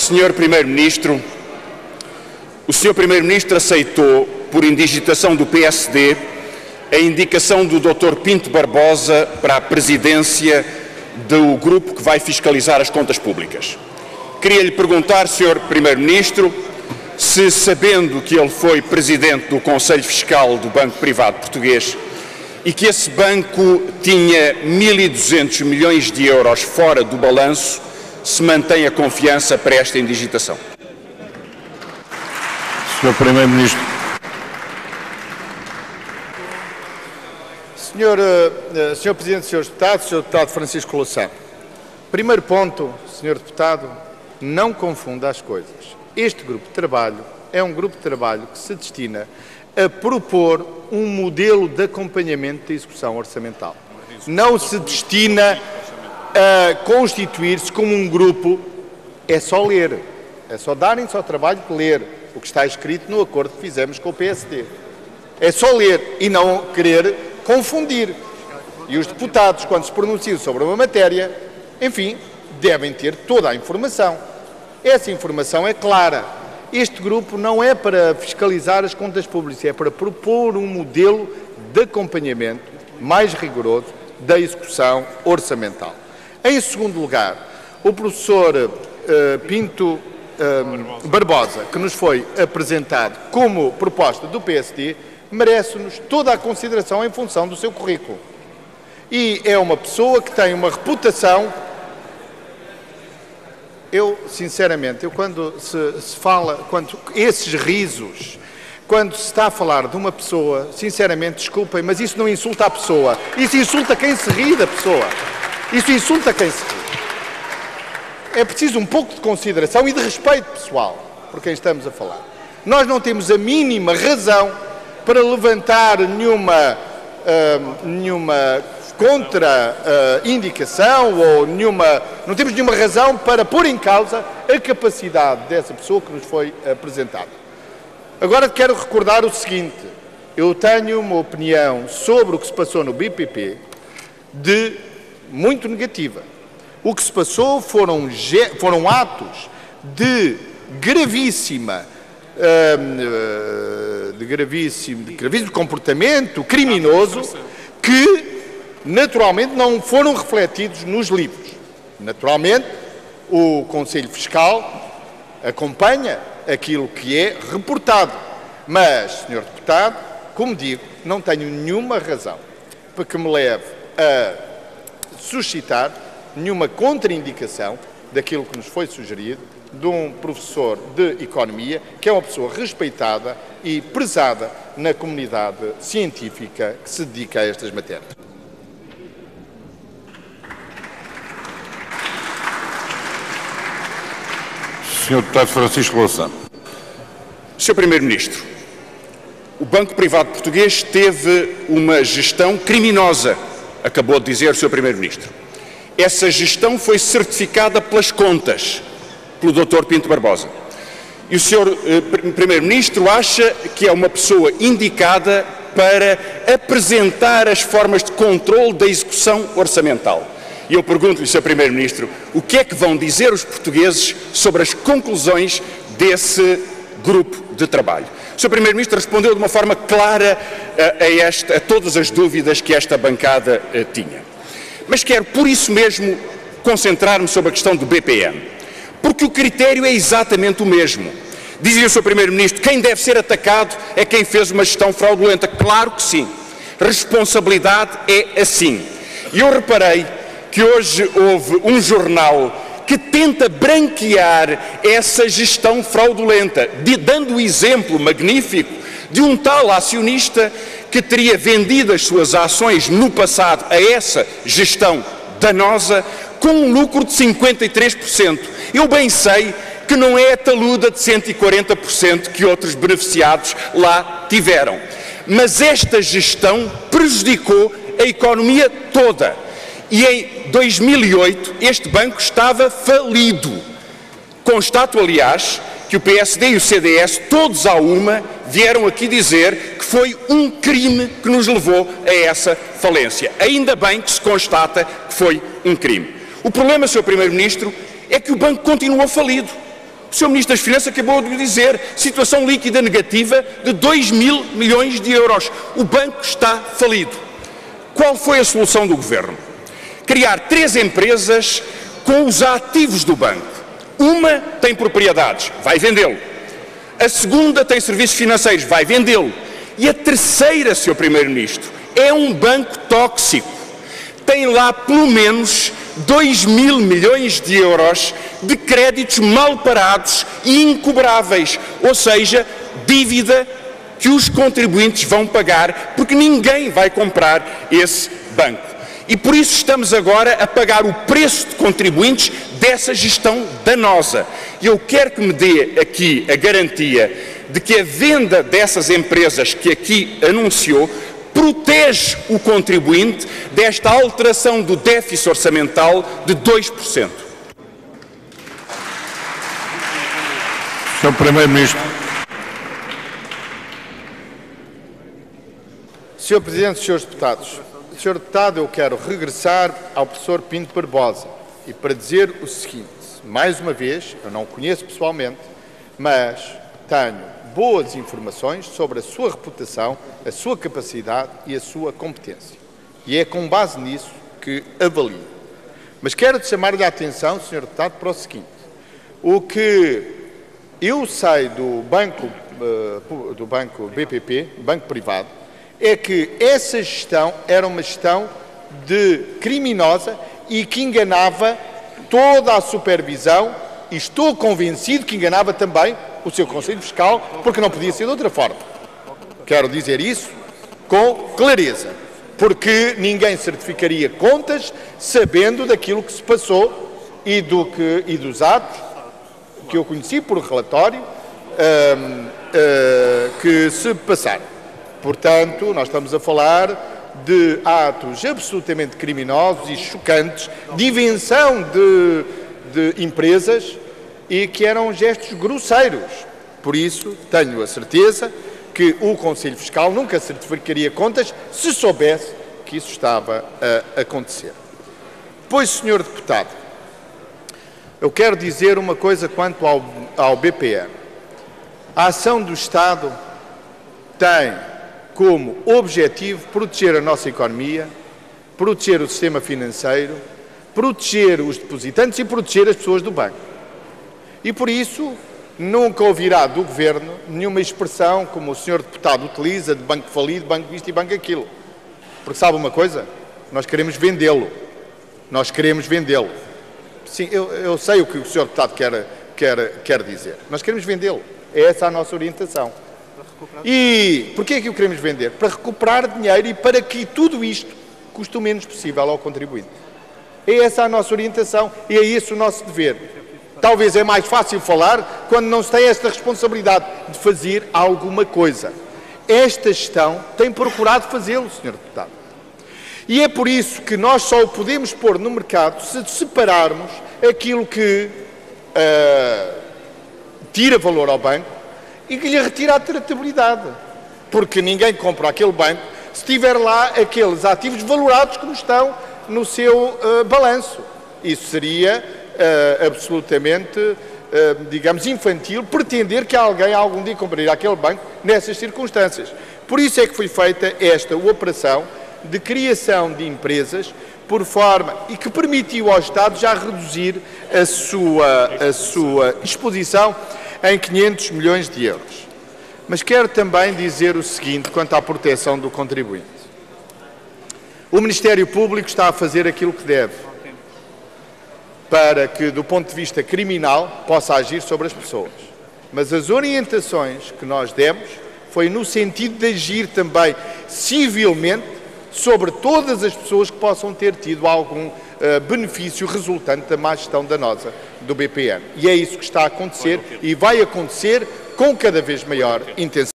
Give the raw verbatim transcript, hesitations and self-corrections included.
senhor Primeiro-Ministro, o senhor Primeiro-Ministro aceitou, por indigitação do P S D, a indicação do doutor Pinto Barbosa para a presidência do grupo que vai fiscalizar as contas públicas. Queria-lhe perguntar, senhor Primeiro-Ministro, se, sabendo que ele foi presidente do Conselho Fiscal do Banco Privado Português e que esse banco tinha mil e duzentos milhões de euros fora do balanço, se mantém a confiança para esta indigitação. senhor Primeiro-Ministro. Senhor, uh, senhor Presidente, senhores Deputados, senhor Deputado Francisco Louçã. Primeiro ponto, senhor Deputado, não confunda as coisas. Este grupo de trabalho é um grupo de trabalho que se destina a propor um modelo de acompanhamento da execução orçamental. Não se destina a constituir-se como um grupo, é só ler, é só darem-se ao trabalho de ler o que está escrito no acordo que fizemos com o P S D. É só ler e não querer confundir. E os deputados, quando se pronunciam sobre uma matéria, enfim, devem ter toda a informação. Essa informação é clara. Este grupo não é para fiscalizar as contas públicas, é para propor um modelo de acompanhamento mais rigoroso da execução orçamental. Em segundo lugar, o professor uh, Pinto uh, Barbosa, que nos foi apresentado como proposta do P S D, merece-nos toda a consideração em função do seu currículo. E é uma pessoa que tem uma reputação. Eu, sinceramente, eu quando se, se fala, quando esses risos, quando se está a falar de uma pessoa, sinceramente, desculpem, mas isso não insulta a pessoa. Isso insulta quem se ri da pessoa. Isso insulta quem se ri. É preciso um pouco de consideração e de respeito pessoal por quem estamos a falar. Nós não temos a mínima razão para levantar nenhuma, uh, nenhuma contra-indicação uh, ou nenhuma... Não temos nenhuma razão para pôr em causa a capacidade dessa pessoa que nos foi apresentada. Agora quero recordar o seguinte. Eu tenho uma opinião sobre o que se passou no B P P de muito negativa. O que se passou foram, foram atos de gravíssima... Uh, de gravíssimo, de gravíssimo comportamento criminoso que naturalmente não foram refletidos nos livros. Naturalmente, o Conselho Fiscal acompanha aquilo que é reportado. Mas, senhor Deputado, como digo, não tenho nenhuma razão para que me leve a suscitar nenhuma contraindicação daquilo que nos foi sugerido de um professor de Economia, que é uma pessoa respeitada e prezada na comunidade científica que se dedica a estas matérias. senhor Deputado Francisco Louçã. senhor Primeiro-Ministro, o Banco Privado Português teve uma gestão criminosa, acabou de dizer o senhor Primeiro-Ministro. Essa gestão foi certificada pelas contas, pelo doutor Pinto Barbosa. E o senhor eh, Primeiro-Ministro acha que é uma pessoa indicada para apresentar as formas de controle da execução orçamental. E eu pergunto-lhe, senhor Primeiro-Ministro, o que é que vão dizer os portugueses sobre as conclusões desse grupo de trabalho? O senhor Primeiro-Ministro respondeu de uma forma clara a, a, esta, a todas as dúvidas que esta bancada a, tinha. Mas quero, por isso mesmo, concentrar-me sobre a questão do B P M. Porque o critério é exatamente o mesmo. Dizia o senhor Primeiro-Ministro, quem deve ser atacado é quem fez uma gestão fraudulenta. Claro que sim. Responsabilidade é assim. E eu reparei que hoje houve um jornal que tenta branquear essa gestão fraudulenta, de, dando o exemplo magnífico de um tal acionista que teria vendido as suas ações no passado a essa gestão danosa com um lucro de cinquenta e três por cento. Eu bem sei que não é a taluda de cento e quarenta por cento que outros beneficiados lá tiveram. Mas esta gestão prejudicou a economia toda. E em dois mil e oito este banco estava falido. Constato, aliás, que o P S D e o C D S, todos à uma, vieram aqui dizer que foi um crime que nos levou a essa falência. Ainda bem que se constata que foi um crime. O problema, senhor Primeiro-Ministro, é que o banco continua falido. O senhor Ministro das Finanças acabou de dizer, situação líquida negativa de dois mil milhões de euros. O banco está falido. Qual foi a solução do Governo? Criar três empresas com os ativos do banco. Uma tem propriedades, vai vendê-lo. A segunda tem serviços financeiros, vai vendê-lo. E a terceira, senhor Primeiro-Ministro, é um banco tóxico. Tem lá pelo menos dois mil milhões de euros de créditos mal parados e incobráveis, ou seja, dívida que os contribuintes vão pagar, porque ninguém vai comprar esse banco. E por isso estamos agora a pagar o preço de contribuintes dessa gestão danosa. E eu quero que me dê aqui a garantia de que a venda dessas empresas que aqui anunciou protege o contribuinte desta alteração do déficit orçamental de dois por cento. senhor Primeiro-Ministro. senhor Presidente, senhores Deputados, senhor Deputado, eu quero regressar ao professor Pinto Barbosa e para dizer o seguinte, mais uma vez, eu não o conheço pessoalmente, mas tenho boas informações sobre a sua reputação, a sua capacidade e a sua competência. E é com base nisso que avalio. Mas quero chamar-lhe a atenção, senhor Deputado, para o seguinte. O que eu sei do banco, do banco B P P, banco privado, é que essa gestão era uma gestão de criminosa e que enganava toda a supervisão e estou convencido que enganava também o seu Conselho Fiscal, porque não podia ser de outra forma. Quero dizer isso com clareza, porque ninguém certificaria contas sabendo daquilo que se passou e, do que, e dos atos que eu conheci por relatório hum, hum, que se passaram. Portanto, nós estamos a falar de atos absolutamente criminosos e chocantes, de invenção de, de empresas e que eram gestos grosseiros. Por isso, tenho a certeza que o Conselho Fiscal nunca certificaria contas se soubesse que isso estava a acontecer. Pois, senhor Deputado, eu quero dizer uma coisa quanto ao, ao B P N. A ação do Estado tem como objetivo proteger a nossa economia, proteger o sistema financeiro, proteger os depositantes e proteger as pessoas do banco. E por isso nunca ouvirá do Governo nenhuma expressão como o senhor Deputado utiliza de banco falido, banco isto e banco aquilo. Porque sabe uma coisa? Nós queremos vendê-lo. Nós queremos vendê-lo. Sim, eu, eu sei o que o senhor Deputado quer, quer, quer dizer. Nós queremos vendê-lo. É essa a nossa orientação. E porquê é que o queremos vender? Para recuperar dinheiro e para que tudo isto custe o menos possível ao contribuinte. É essa a nossa orientação e é esse o nosso dever. Talvez é mais fácil falar quando não se tem esta responsabilidade de fazer alguma coisa. Esta gestão tem procurado fazê-lo, senhor Deputado. E é por isso que nós só o podemos pôr no mercado se separarmos aquilo que uh, tira valor ao banco e que lhe retira a tratabilidade. Porque ninguém compra aquele banco se tiver lá aqueles ativos valorados como estão no seu uh, balanço. Isso seria uh, absolutamente, uh, digamos, infantil pretender que alguém algum dia compraria aquele banco nessas circunstâncias. Por isso é que foi feita esta operação de criação de empresas por forma e que permitiu ao Estado já reduzir a sua, a sua exposição em quinhentos milhões de euros. Mas quero também dizer o seguinte quanto à proteção do contribuinte. O Ministério Público está a fazer aquilo que deve para que, do ponto de vista criminal, possa agir sobre as pessoas. Mas as orientações que nós demos foi no sentido de agir também civilmente sobre todas as pessoas que possam ter tido algum Uh, benefício resultante da má gestão danosa do B P N. E é isso que está a acontecer e vai acontecer com cada vez maior intensidade.